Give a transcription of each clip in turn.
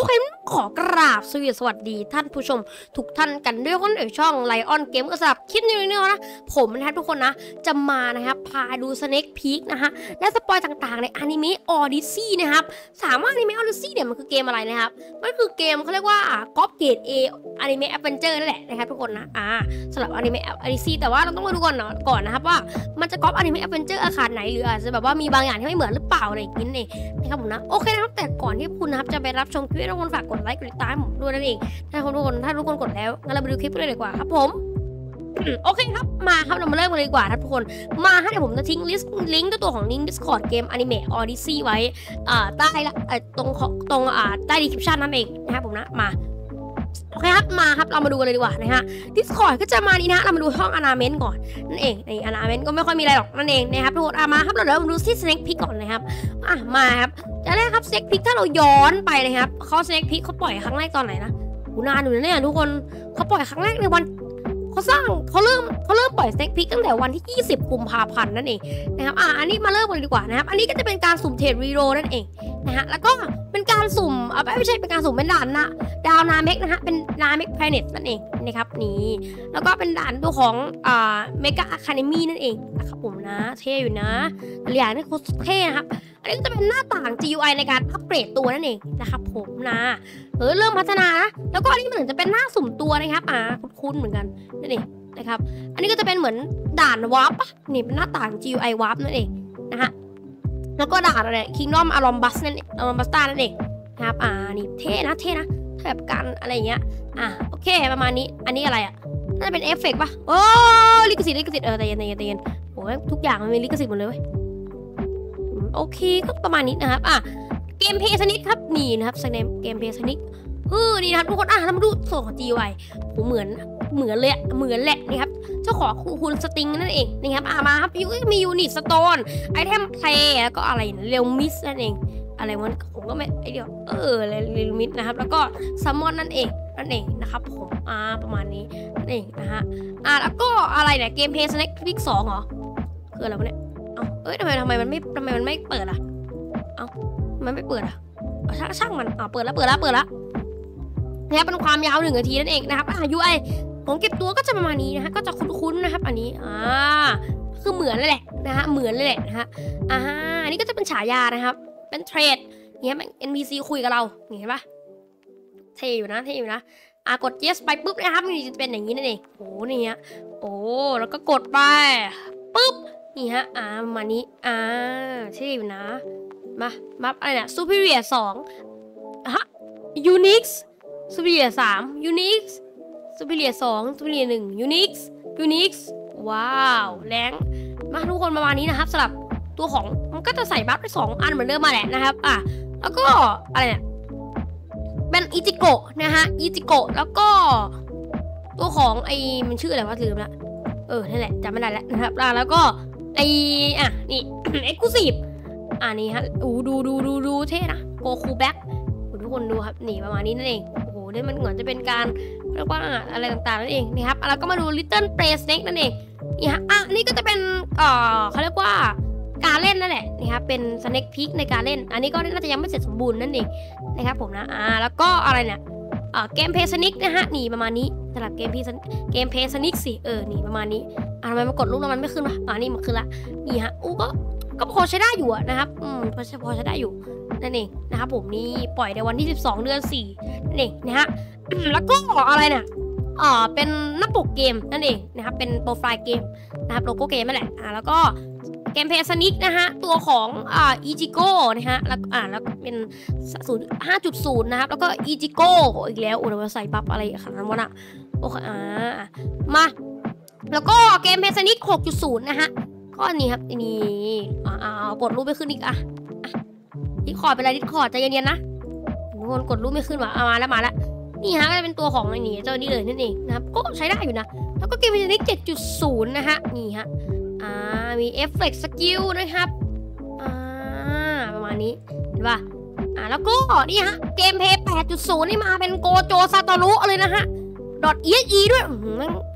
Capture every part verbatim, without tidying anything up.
เคขอกราบสวัสดีท่านผู้ชมทุกท่านกันด้วยคนในช่องไลออนเกมก็สำหรับคลิปนี้นะผมนะครับทุกคนนะจะมานะครับพาดูสเน็กพีคนะฮะและสปอยต่างๆในอนิเมะออดิซี่นะครับสามารถอนิเมะออดิซี่เนี่ยมันคือเกมอะไรนะครับมันคือเกมเขาเรียกว่าก๊อปเกรด A อนิเมะแอดเวนเจอร์นั่นแหละนะครับทุกคนนะอ่าสำหรับอนิเมะออดิซี่แต่ว่าเราต้องมาดูก่อนเนาะก่อนนะครับว่ามันจะก๊อปอนิเมะแอดเวนเจอร์อาคารไหนหรืออาจจะแบบว่ามีบางอย่างที่ไม่เหมือนหรือเปล่าอะไรอย่างนี้นี่นะครับผมนะโอเคนะครับแต่ก่อนที่คุณนะครับจะไปรับชมคลิปทุกคนฝากกดไลค์กดติดตามผมด้วยนั่นเองถ้าทุกคนถ้าทุกคนกดแล้วงั้นเราไปดูคลิปกันเลยดีกว่าครับผมโอเคครับมาครับเรามาเริ่มกันเลยดีกว่าครับทุกคนมาให้เดี๋ยวผมจะทิ้งลิสต์ลิงก์ตัวของลิงก์ Discord เกม Anime Odyssey ไว้อ่าใต้ละตรงตรงอ่าใต้ description นั่นเองนะครับผมนะมาโอเคครับมาครับเรามาดูกันเลยดีกว่านะฮะ Discord ก็จะมานี้นะเรามาดูห้อง Annament ก่อนนั่นเองใน Annament ก็ไม่ค่อยมีอะไรหรอกนั่นเองนะครับทุกคนมาครับเราเดี๋ยวมาดูที่ Sneak Peek ก่อนนะครับอ่ะมาครับจะแรกครับ Sneak Peek ถ้าเราย้อนไปนะครับเขา Sneak Peek เขาปล่อยครั้งแรกตอนไหนนะหูนานอยู่นะเนี่ยทุกคนเขาปล่อยครั้งแรกในวันเขาสร้างเขาเริ่มเขาเริ่มปล่อย Sneak Peek ตั้งแต่วันที่ยี่สิบกุมภาพันธ์นั่นเองนะครับอ่ะอันนี้มาเริ่มกันเลยดีกว่านะครับอันนี้ก็จะเป็นการสุ่มเทรดรีโรนั่นเองนะฮะแล้วก็เป็นการสุ่มอ่ะไม่ใช่เป็นการสุ่มเป็นด่านนะดาวนาเมกนะฮะเป็นนาเมกแพลเน็ตนั่นเองนะครับนี่แล้วก็เป็นด่านตัวของอ่าเมกาอะคาเดมี่นั่นเองนะครับผมนะเท่อยู่นะหลายอย่างนี่โคตรเท่นะครับอันนี้ก็จะเป็นหน้าต่าง จี ยู ไอ ในการอัปเกรดตัวนั่นเองนะครับผมนะเออเริ่มพัฒนานะแล้วก็อันนี้เหมือนจะเป็นหน้าสุ่มตัวนะครับอ่าคุ้นๆเหมือนกันนั่นเองนะครับอันนี้ก็จะเป็นเหมือนด่านวาร์ปนี่เป็นหน้าต่าง จี ยู ไอ วาร์ปนั่นเองนะฮะแล้วก็ด่านอะไร Kingdom Arombus นั่นเองArombusta นั่นเองนะครับอ่านี่เท่นะเท่นะแบบกันอะไรอย่างเงี้ยอ่ะโอเคประมาณนี้อันนี้อะไรอ่ะน่าจะเป็นเอฟเฟกต์ป่ะโอ้ลิขสิทธิ์ลิขสิทธิ์เออใจเย็นใจเย็นใจเย็นโอ้ยทุกอย่างมันมีลิขสิทธิ์หมดเลยเว้ยโอเคก็ประมาณนี้นะครับอ่ะเกมเพย์สนิทครับนี่นะครับสเนมเกมเพย์สนิทเออนี่นะครับทุกคนอ่ะเรามาดูส่วนของ จี ยู ไอ ผมเหมือนเหมือนเลยเหมือนแหละนี่ครับเจ้าของคุณสติงนั่นเองนะครับอ่ะมาครับยูมียูนิตสโตนไอเทมเพลย์แล้วก็อะไรเรลมิสนั่นเองอะไรมันผมก็ไม่ไอเดียวเออเรลมิสนะครับแล้วก็ซัมมอนนั่นเองนั่นเองนะครับผมอ่าประมาณนี้นั่นเองนะฮะอ่าแล้วก็อะไรเนี่ยเกมเพย์สแน็คพิกสองเหรอคืออะไรวะเนี่ยเอ้าเอ้ยทำไมทำไมมันไม่ทำไมมันไม่เปิดอ่ะเอ้ามันไม่เปิดอ่ะช่างช่างมันอ่าเปิดแล้วเปิดแล้วเปิดแล้วนะครับเป็นความยาวหนึ่งนาทีนั่นเองนะครับอ่า ยู ไอ ของเก็บตัวก็จะประมาณนี้นะฮะก็จะคุ้นๆนะครับอันนี้อ่าคือเหมือนเลยแหละนะฮะเหมือนเลยแหละนะฮะอ่าอันนี้ก็จะเป็นฉายานะครับเป็นเทรดเนี่ยมัน เอ็น พี ซี คุยกับเราเห็นปะเท่อยู่นะเท่อยู่นะอ่ากด yes ไปปุ๊บนะครับมันจะเป็นอย่างนี้นั่นเองโอ้นี่ฮะโอ้แล้วก็กดไปปุ๊บนี่ฮะอ่ามานี้อ่าเท่อยู่นะมามาอะไรเนี่ย superior สองฮะ unix superior สาม unix superior สอง superior หนึ่ง unix unix ว้าวแรงมาทุกคนประมาณนี้นะครับสำหรับตัวของมันก็จะใส่บัฟได้สองอันเหมือนเดิมมาแหละนะครับอ่ะแล้วก็อะไรเนี่ยเป็นอิจิโกะนะฮะอิจิโกะแล้วก็ตัวของไอ้มันชื่ออะไรวะลืมละเออนั่นแหละจำไม่ได้แล้วนะครับแล้วก็ไอ้อ่ะนี่ เอ็กซ์คลูซีฟอ่ะนี่ฮะอู้ดูดูดูดูเท่นะโกคูแบ็คทุกคนดูครับนี่ประมาณนี้นั่นเองโอ้โหนี่มันเหมือนจะเป็นการเรียกว่าอะไรต่างๆนั่นเองนะครับแล้วก็มาดู Little Play Snake นั่นเองนี่ฮะอ่ะนี่ก็จะเป็นเอ่อเขาเรียกว่าการเล่นนั่นแหละนี่ครับเป็น Sneak Peek ในการเล่นอันนี้ก็น่าจะยังไม่เสร็จสมบูรณ์นั่นเองนะครับผมนะอ่าแล้วก็อะไรเนี่ยเอ่อเกมเพย์สนิกนะฮะนี่ประมาณนี้สำหรับเกมเพย์เกมเพย์สนิกสิเออนี่ประมาณนี้อ่าทำไมมากดลูกแล้วมันไม่ขึ้นวะอ่านี่มันขึ้นละนี่ฮะอู้ก็ก็พอใช้ได้อยู่นะครับอืมพอใช้พอใช้ได้อยู่นั่นเองนะครับผมนี่ปล่อยในวันที่สิบสองเดือนสี่นั่นเองนะฮะ แล้วก็อะไรเนี่ยอ่าเป็นหน้าปกเกมนั่นเองนะครับเป็นโปรไฟล์เกมนะครับโลโก้เกมนั่นแหละอ่าแล้วก็เกมเพย์สนิกนะฮะตัวของอ่าอีจิโก้นะฮะแล้วอ่าแล้วเป็นศูนย์ห้าจุดศูนย์นะครับแล้วก็อีจิโก้อีกแล้วอุณหภูมิใส่บัฟอะไรขนาดนั้นวะน่ะโอเคอ่ามาแล้วก็เกมเพย์สนิกหกจุดศูนย์นะฮะก็อันนี้ครับนี่อ่าอ่ากดรูปไม่ขึ้นอีกอ่ะดิสคอร์ดเป็นอะไรดิสคอร์ดใจเย็นๆนะทุกคนกดรูปไม่ขึ้นว่ะมาแล้วมาแล้วนี่ฮะก็จะเป็นตัวของไอ้นี่เจ้านี่เลยนั่นเองนะครับก็ใช้ได้อยู่นะแล้วก็เกมเพย์สนิกเจ็ดจุดศูนย์นะฮะนี่ฮะอ่ามีเอฟเฟกต์สกิลนะครับอ่าประมาณนี้เห็นป่ะอ่าแล้วก็นี่ฮะเกมเพย์ แปดจุดศูนย์ นี่มาเป็นโกโจซาโตรุเลยนะฮะ .exe ด้วยมัน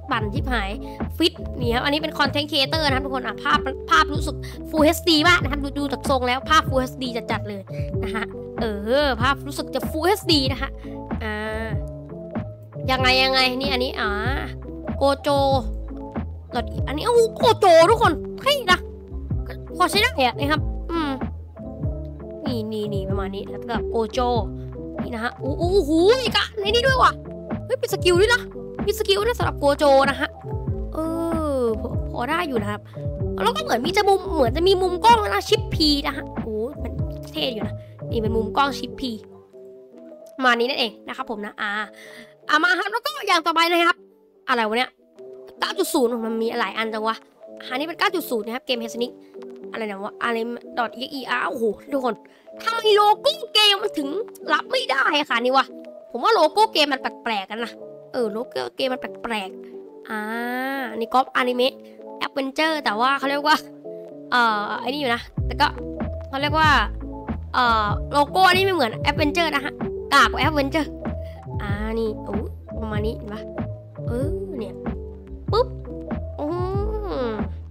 ปั่นชิบหายฟิตนี่ครับอันนี้เป็นคอนเทนต์ครีเอเตอร์นะครับทุกคนอ่ะภาพภาพรู้สึก Full เอช ดี มากนะครับดูดูจากทรงแล้วภาพ Full เอช ดี จัดๆเลยนะฮะเออภาพรู้สึกจะ Full เอช ดี นะคะอ่ายังไงยังไงนี่อันนี้อ่าโกโจอันนี้โอ้โกโจทุกคนเฮ้ยนะพอใช้ได้อะนะครับอืมนี่นี่นี่ประมาณนี้แล้วก็โกโจนี่นะฮะโอ้โหอีกอะในนี้ด้วยว่ะเฮ้ยเป็นสกิลด้วยนะมีสกิลนะสำหรับโกโจนะฮะเออพอพอได้อยู่นะครับแล้วก็เหมือนมีจะมุมเหมือนจะมีมุมกล้องนะชิปพีนะฮะโอ้มันเท่อยู่นะนี่เป็นมุมกล้องชิปพีมานี้นั่นเองนะครับผมนะอ่าอ่ามาครับแล้วก็อย่างต่อไปนะครับอะไรวะเนี่ย เก้าจุดศูนย์ มันมีหลายอันจังวะอันนี้เป็น เก้าจุดศูนย์ นะครับเกมเฮสนิกอะไรนะวะอะไรดอทเอ็กซ์อีอาร์โอ้โหทุกคนทำไมโลโก้เกมมันถึงรับไม่ได้ค่ะนี่วะผมว่าโลโก้เกมมันแปลกๆกันนะเออโลโก้เกมมันแปลกๆอ่านี่ก๊อปอนิเมะแอดเวนเจอร์แต่ว่าเขาเรียกว่าเอ่อไอ้นี่อยู่นะแต่ก็เขาเรียกว่าเอ่อโลโก้นี่ไม่เหมือนแอดเวนเจอร์นะฮะกากกว่าแอดเวนเจอร์อ่านี่โอ้ประมาณนี้เห็นปะเออเนี่ยปุ๊บอืม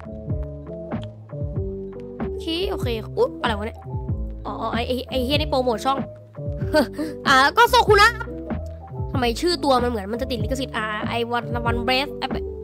โอเคโอเคอุ๊บอะไรวะเนี่ยอ๋อไอไอไอเฮียนี่โปรโมทช่องอ่าก็โซคุนะทำไมชื่อตัวมันเหมือนมันจะติดลิขสิทธิ์อ่าไอวันวันเบรส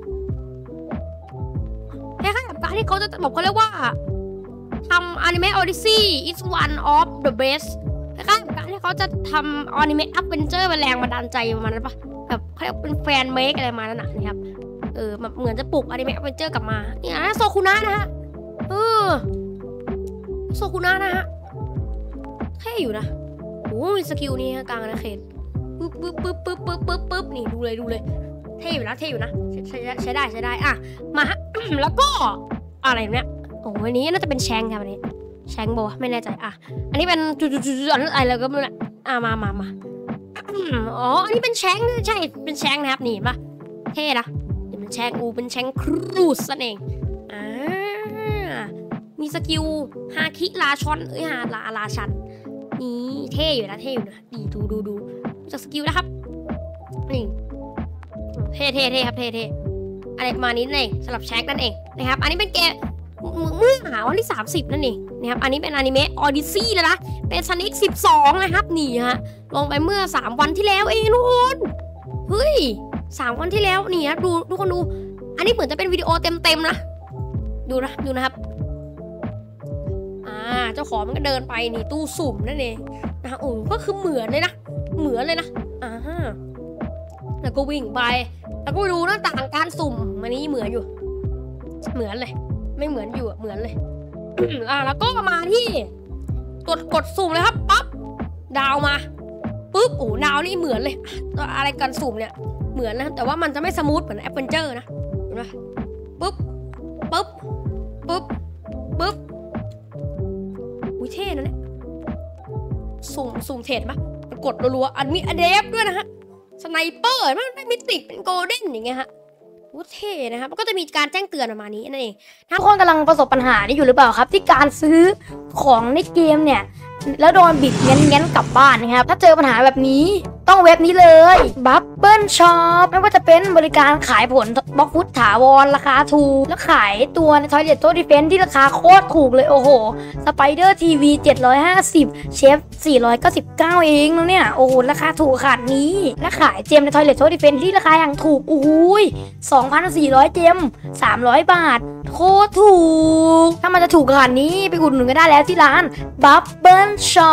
คล้ายๆกับการที่เขาจะบอกเขาเรียกว่าทำอนิเมะ Odyssey is one of the best คล้ายๆกับการที่เขาจะทำอนิเมะ Adventure เป็นแรงบันดาลใจประมาณนั้นปะแบบเขาเรียกเป็นแฟนเมคอะไรมานั่นนะครับเออแบบเหมือนจะปลุกอนิเมะ Adventure กลับมาเนี่ยนะโซคุนะนะฮะเออโซคุนะนะฮะเท่อยู่นะโอ้มีสกิลนี้กลางนะเคนปึ๊บปึ๊บปึ๊บปึ๊บปึ๊บปึ๊บปึ๊บนี่ดูเลยดูเลยเท่อยู่นะเท่อยู่นะใช้ใช้ได้ใช้ได้อ่ะมาฮะ แล้วก็อะไรเนี่ยโอ้ยนี้น่าจะเป็นแชงครับอันนี้แชงบอกไม่แน่ใจอ่ะอันนี้เป็นจุดจุดจุดอะไรแล้วก็ไม่รู้นะอ่ะมามามาอ๋ออันนี้เป็นแชงใช่เป็นแชงนะครับนี่ป่ะเท่นะเป็นแชงอูเป็นแชงครูสนั่นเองอ่ามีสกิลฮาคิราชอนเอ้ยฮาลาราชันนี่เท่อยู่นะเท่อยู่นะดีดูดูดูจากสกิลนะครับนี่เท่เท่เท่ครับเท่เท่อะไรประมาณนี้นั่นเองสำหรับแชงนั่นเองนะครับอันนี้เป็นเกมเมื่อหาวันที่สามสิบนั่นเองนะครับอันนี้เป็นอนิเมะ Odyssey เลยนะเป็นซันนิกสิบสองนะครับนี่ฮะลงไปเมื่อสามวันที่แล้วเองทุกคนเฮ้ยสามวันที่แล้วนี่ฮะดูทุกคนดูอันนี้เหมือนจะเป็นวิดีโอเต็มๆนะดูนะดูนะครับอ่าเจ้าของมันก็เดินไปนี่ตู้สุ่มนั่นเองนะโอ้ก็คือเหมือนเลยนะเหมือนเลยนะอ่าแล้วก็วิ่งไปแล้วก็ดูหน้าต่างการสุ่มมันนี้เหมือนอยู่เหมือนเลยไม่เหมือนอยู่เหมือนเลย อ่าแล้วก็มาที่กดกดสุ่มเลยครับปั๊บดาวมาปุ๊บโอ้ดาวนี่เหมือนเลยอะไรกันสุ่มเนี่ยเหมือนนะแต่ว่ามันจะไม่สมูทเหมือนแอดเวนเจอร์นะเห็นไหมปุ๊บปุ๊บปุ๊บปุ๊บอุ้ยเท่นะเนี่ยสุ่มสุ่มเทรดปะมันกดรัวๆอันมีอเดฟด้วยนะฮะสไนเปอร์มันไม่มิติเป็นโกลเด้นอย่างเงี้ยฮะโอ้เท่นะครับมันก็จะมีการแจ้งเตือนประมาณนี้นั่นเองทุกคนกำลังประสบปัญหานี้อยู่หรือเปล่าครับที่การซื้อของในเกมเนี่ยแล้วโดนบิดเงี้ยๆกลับบ้านนะครับถ้าเจอปัญหาแบบนี้ต้องเว็บนี้เลย Bubble Shop ไม่ว่าจะเป็นบริการขายผลบล็อกฟุตถาวรราคาถูกแล้วขายตัวใน Toilet Defense ที่ราคาโคตรถูกเลยโอ้โห Spider ที วี เจ็ดร้อยห้าสิบ Chef สี่ร้อยเก้าสิบเก้าเองแล้วเนี่ยโอ้โหราคาถูกขนาดนี้และขายเจมใน Toilet Defense ที่ราคาอย่างถูกโอ้โห สองพันสี่ร้อย เจมสามร้อยบาทโคตรถูกถ้ามันจะถูกขนาดนี้ไปอุดหนุนกันได้แล้วที่ร้าน Bubble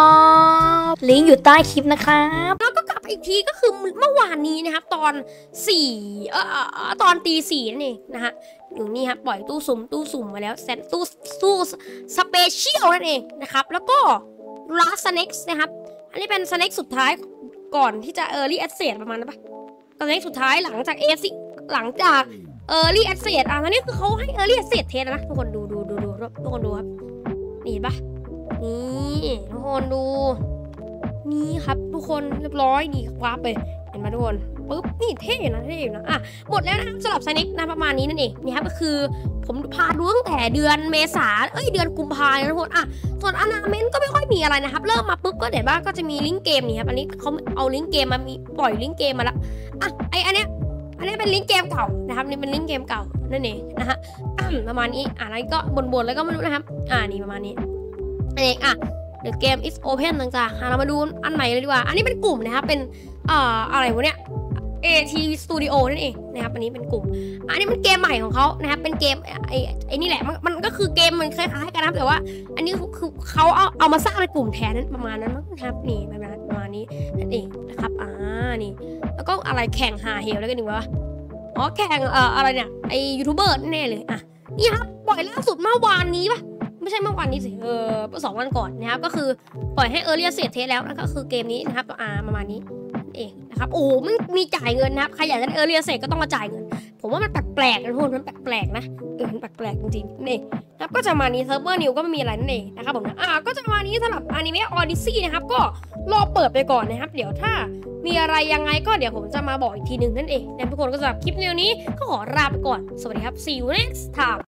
Shop ลิงก์อยู่ใต้คลิปนะครับแล้วก็กลับอีกทีก็คือเมื่อวานนี้นะครับตอนสี่เอ่อตอนตีสี่นั่นเองนะฮะอยู่นี่ครับปล่อยตู้สุ่มตู้สุ่มมาแล้วแซนตู้ตู้สเปเชียลนั่นเองนะครับแล้วก็ลาสเน็กส์นะครับอันนี้เป็นสเน็กสุดท้ายก่อนที่จะเออร์ลี่แอสเซทประมาณนั้นปะสเน็กสุดท้ายหลังจากเอซิหลังจากเออร์ลี่แอสเซทอ่ะอันนี้คือเขาให้เออร์ลี่แอสเซทเทสนะทุกคนดูดูดูดูทุกคนดูครับนี่ปะนี่ทุกคนดูนี่ครับทุกคนเรียบร้อยนี่วาร์ปไปเห็นไหมทุกคนปุ๊บนี่เท่นะเท่นะอ่ะหมดแล้วนะครับสำหรับไซนิกนะประมาณนี้นั่นเองนี่ครับก็คือผมพาดูตั้งแต่เดือนเมษาเอ้ยเดือนกุมภาพันธ์นะทุกคนอ่ะส่วนอนาเมนต์ก็ไม่ค่อยมีอะไรนะครับเริ่มมาปุ๊บก็เดี๋ยวบ้างก็จะมีลิงก์เกมนี่ครับอันนี้เขาเอาลิงก์เกมมามีปล่อยลิงก์เกมมาละอ่ะไออันเนี้ยอันนี้เป็นลิงก์เกมเก่านะครับนี่เป็นลิงก์เกมเก่านั่นเองนะฮะประมาณนี้อ่ะแล้วก็บ่นๆแล้วก็ไม่รู้นะครับอ่านี่ประมาณนี้อันนี้อ่ะ The game is open ต่างๆเรามาดูอันไหนเลยดีกว่าอันนี้เป็นกลุ่มนะครับเป็นเอ่ออะไรวะเนี่ย เอ ที Studio นั่นเองนะครับอันนี้เป็นกลุ่มอันนี้มันเกมใหม่ของเขานะครับเป็นเกมไอ้ไอ้นี่แหละมันมันก็คือเกมมันคล้ายๆกันนะแต่ว่าอันนี้คือเขาเอาเอามาสร้างในกลุ่มแทนนั้นประมาณนั้นนะครับนี่ประมาณประมาณนี้นั่นเองนะครับอ่านี่แล้วก็อะไรแข่งหาเหวแล้วกันดีกว่าอ๋อแข่งเอ่ออะไรเนี่ยไอยูทูบเบอร์แน่เลยอ่ะนี่ครับปล่อยล่าสุดเมื่อวานนี้ปะไม่ใช่เมื่อวานนี้สิเออสองวันก่อนนะครับก็คือปล่อยให้ Early Access Test แล้วก็คือเกมนี้นะครับอ่าประมาณนี้เองนะครับโอ้มันมีจ่ายเงินนะครับใครอยากได้เออเรียเสร็จก็ต้องมาจ่ายเงินผมว่ามันแปลกๆนะทุกคนมันแปลกๆนะเออมันแปลกๆจริงๆนี่นะครับก็จะมานี้เซิร์ฟเวอร์นิวก็ไม่มีอะไรนั่นเองนะครับผมนะอ่าก็จะมานี้สำหรับอนิเมะออดิซี่นะครับก็รอเปิดไปก่อนนะครับเดี๋ยวถ้ามีอะไรยังไงก็เดี๋ยวผมจะมาบอกอีกทีหนึ่งนั่นเองนะทุกคนก็สำหรับคลิปนี้ก็ขอลาไปก่อนสวัสดีครับ see you next time